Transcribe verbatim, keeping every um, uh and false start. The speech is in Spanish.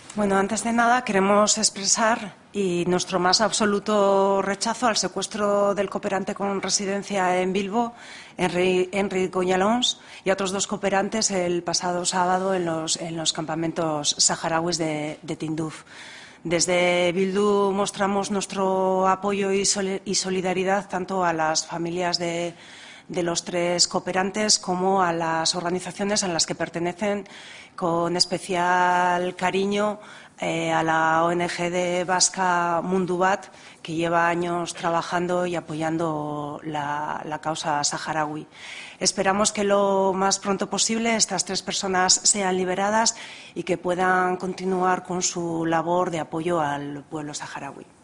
Bueno, antes de nada queremos expresar y nuestro más absoluto rechazo al secuestro del cooperante con residencia en Bilbo, Henri, Henri Goñalons, y a otros dos cooperantes el pasado sábado en los, en los campamentos saharauis de, de Tinduf. Desde Bildu mostramos nuestro apoyo y, sol, y solidaridad tanto a las familias de, de los tres cooperantes como a las organizaciones a las que pertenecen, con especial cariño eh, a la O N G de vasca Mundubat, que lleva años trabajando y apoyando la, la causa saharaui. Esperamos que lo más pronto posible estas tres personas sean liberadas y que puedan continuar con su labor de apoyo al pueblo saharaui.